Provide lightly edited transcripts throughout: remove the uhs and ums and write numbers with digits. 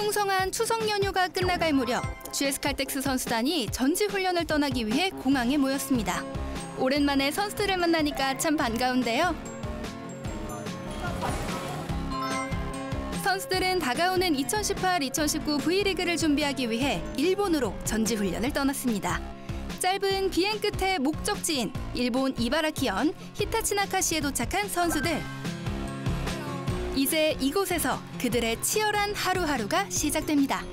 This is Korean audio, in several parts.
풍성한 추석 연휴가 끝나갈 무렵 GS칼텍스 선수단이 전지훈련을 떠나기 위해 공항에 모였습니다. 오랜만에 선수들을 만나니까 참 반가운데요. 선수들은 다가오는 2018-2019 V리그를 준비하기 위해 일본으로 전지훈련을 떠났습니다. 짧은 비행 끝에 목적지인 일본 이바라키현 히타치나카시에 도착한 선수들. 이제 이곳에서 그들의 치열한 하루하루가 시작됩니다.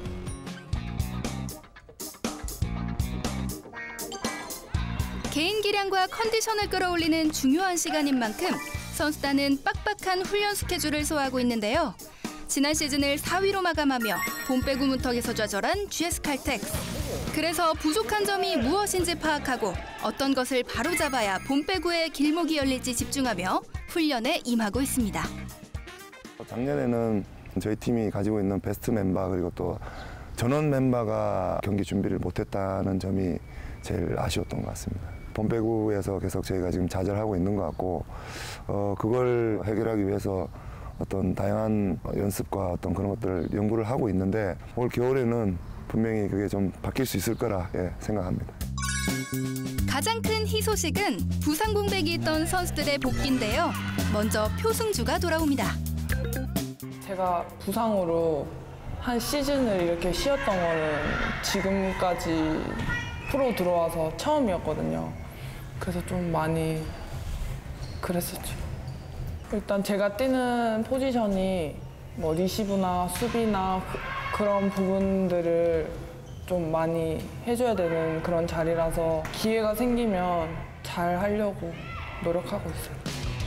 개인 기량과 컨디션을 끌어올리는 중요한 시간인 만큼 선수단은 빡빡한 훈련 스케줄을 소화하고 있는데요. 지난 시즌을 4위로 마감하며 봄 빼고 문턱에서 좌절한 GS칼텍스. 그래서 부족한 점이 무엇인지 파악하고 어떤 것을 바로잡아야 봄 빼고의 길목이 열릴지 집중하며 훈련에 임하고 있습니다. 작년에는 저희 팀이 가지고 있는 베스트 멤버 그리고 또 전원 멤버가 경기 준비를 못했다는 점이 제일 아쉬웠던 것 같습니다. 봄배구에서 계속 저희가 지금 좌절하고 있는 것 같고 그걸 해결하기 위해서 어떤 다양한 연습과 어떤 그런 것들을 연구를 하고 있는데 올 겨울에는 분명히 그게 좀 바뀔 수 있을 거라 생각합니다. 가장 큰 희소식은 부상 공백이 있던 선수들의 복귀인데요. 먼저 표승주가 돌아옵니다. 제가 부상으로 한 시즌을 이렇게 쉬었던 거는 지금까지 프로 들어와서 처음이었거든요. 그래서 좀 많이 그랬었죠. 일단 제가 뛰는 포지션이 뭐 리시브나 수비나 그런 부분들을 좀 많이 해줘야 되는 그런 자리라서 기회가 생기면 잘 하려고 노력하고 있어요.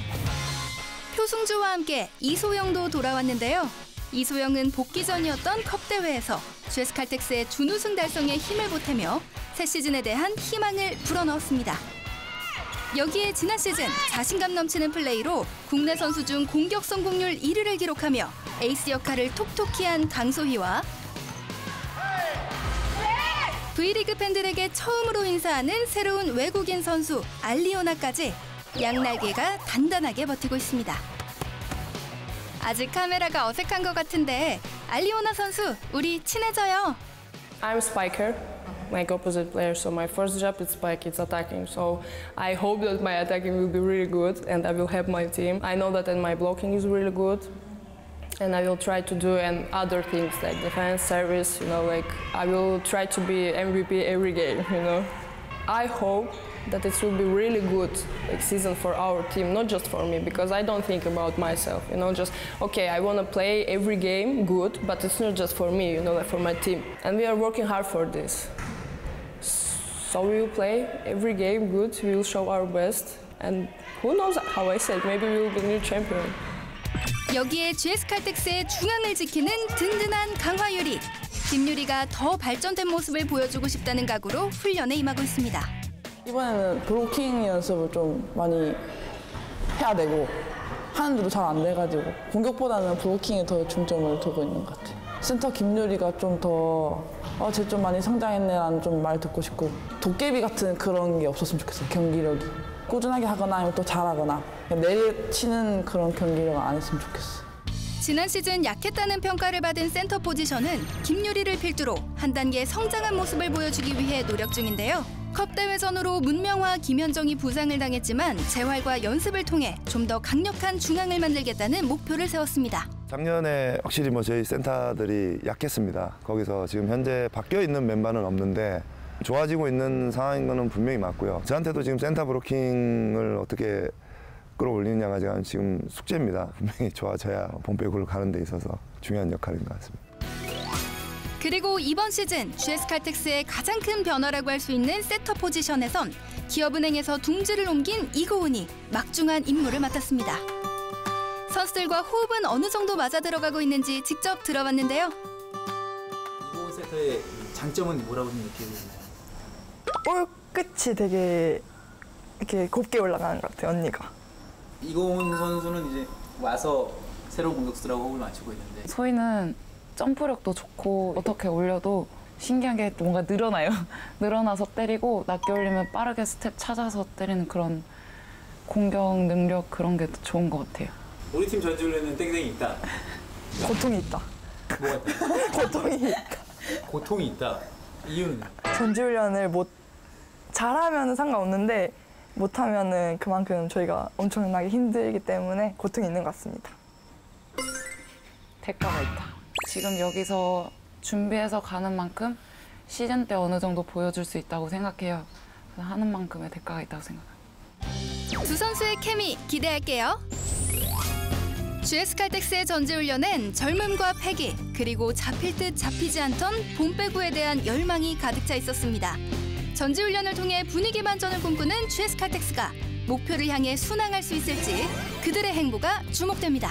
표승주와 함께 이소영도 돌아왔는데요. 이소영은 복귀 전이었던 컵대회에서 GS칼텍스의 준우승 달성에 힘을 보태며 새 시즌에 대한 희망을 불어넣었습니다. 여기에 지난 시즌 자신감 넘치는 플레이로 국내 선수 중 공격 성공률 1위를 기록하며 에이스 역할을 톡톡히 한 강소희와 V리그 팬들에게 처음으로 인사하는 새로운 외국인 선수 알리오나까지 양날개가 단단하게 버티고 있습니다. 아직 카메라가 어색한 것 같은데 알리오나 선수, 우리 친해져요. I'm spiker, like opposite player, so my first job is spike, it's attacking. So I hope that my attacking will be really good and I will help my team. I know that my blocking is really good and I will try to do and other things like defense, service, like I will try to be MVP every game, I hope that it will be really good season for our team, not just for me, because I don't think about myself, just, okay, I want to play every game good, but it's not just for me, like for my team. And we are working hard for this. So we will play every game good, we will show our best, and who knows, how I said, maybe we will be new champion. 여기에 GS칼텍스의 중앙을 지키는 든든한 강화유리. 김유리가 더 발전된 모습을 보여주고 싶다는 각오로 훈련에 임하고 있습니다. 이번에는 브로킹 연습을 좀 많이 해야 되고 하는데도 잘 안 돼가지고 공격보다는 브로킹에 더 중점을 두고 있는 것 같아요. 센터 김유리가 좀 더 쟤 좀 많이 성장했네라는 좀 말 듣고 싶고 도깨비 같은 그런 게 없었으면 좋겠어요. 경기력이. 꾸준하게 하거나 아니면 또 잘하거나 내리치는 그런 경기력을 안 했으면 좋겠어요. 지난 시즌 약했다는 평가를 받은 센터 포지션은 김유리를 필두로 한 단계 성장한 모습을 보여주기 위해 노력 중인데요. 컵대회전으로 문명화 김현정이 부상을 당했지만 재활과 연습을 통해 좀 더 강력한 중앙을 만들겠다는 목표를 세웠습니다. 작년에 확실히 저희 센터들이 약했습니다. 거기서 지금 현재 바뀌어 있는 멤버는 없는데 좋아지고 있는 상황인 거는 분명히 맞고요. 저한테도 지금 센터 브로킹을 어떻게 끌어올리느냐가 지금 숙제입니다. 분명히 좋아져야 봄배구를 가는 데 있어서 중요한 역할인 것 같습니다. 그리고 이번 시즌 GS칼텍스의 가장 큰 변화라고 할 수 있는 세터 포지션에선 기업은행에서 둥지를 옮긴 이고은이 막중한 임무를 맡았습니다. 선수들과 호흡은 어느 정도 맞아 들어가고 있는지 직접 들어봤는데요. 이고은 세터의 장점은 뭐라고 느끼세요? 볼 끝이 되게 이렇게 곱게 올라가는 것 같아요, 언니가. 이고은 선수는 이제 와서 새로운 공격수들하고 호흡을 맞추고 있는데 소희는 점프력도 좋고 어떻게 올려도 신기한 게 뭔가 늘어나요. 늘어나서 때리고 낮게 올리면 빠르게 스텝 찾아서 때리는 그런 공격 능력 그런 게 좋은 것 같아요. 우리 팀 전지훈련에는 땡땡이 있다. 고통이 있다. 뭐가 있다? 고통이 고통이 있다. 이유는? 전지훈련을 잘하면 상관없는데 못하면은 그만큼 저희가 엄청나게 힘들기 때문에 고통이 있는 것 같습니다. 대가가 있다. 지금 여기서 준비해서 가는 만큼 시즌 때 어느 정도 보여줄 수 있다고 생각해요. 그래서 하는 만큼의 대가가 있다고 생각합니다. 두 선수의 케미 기대할게요. GS칼텍스의 전지훈련엔 젊음과 패기, 그리고 잡힐 듯 잡히지 않던 봄배구에 대한 열망이 가득 차 있었습니다. 전지훈련을 통해 분위기 반전을 꿈꾸는 GS칼텍스가 목표를 향해 순항할 수 있을지 그들의 행보가 주목됩니다.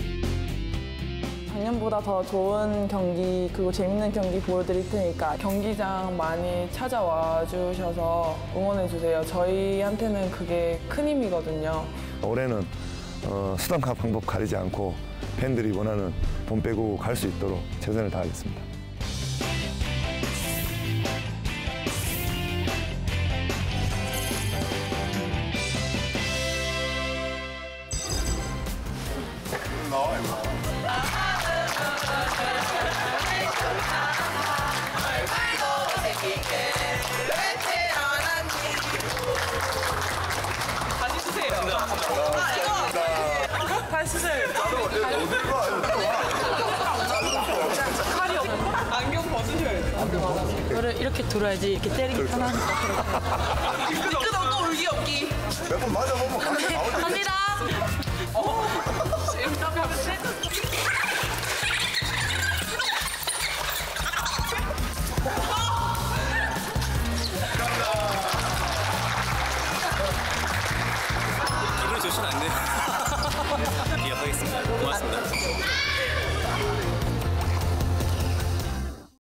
작년보다 더 좋은 경기 그리고 재밌는 경기 보여드릴 테니까 경기장 많이 찾아와 주셔서 응원해 주세요. 저희한테는 그게 큰 힘이거든요. 올해는 수단과 방법 가리지 않고 팬들이 원하는 봄배구 갈 수 있도록 최선을 다하겠습니다. 이거를 이렇게 들어야지 이렇게 때리기 편하니까. 미끄러운 거 울기 없기. 몇 번 맞아보면 갑니다.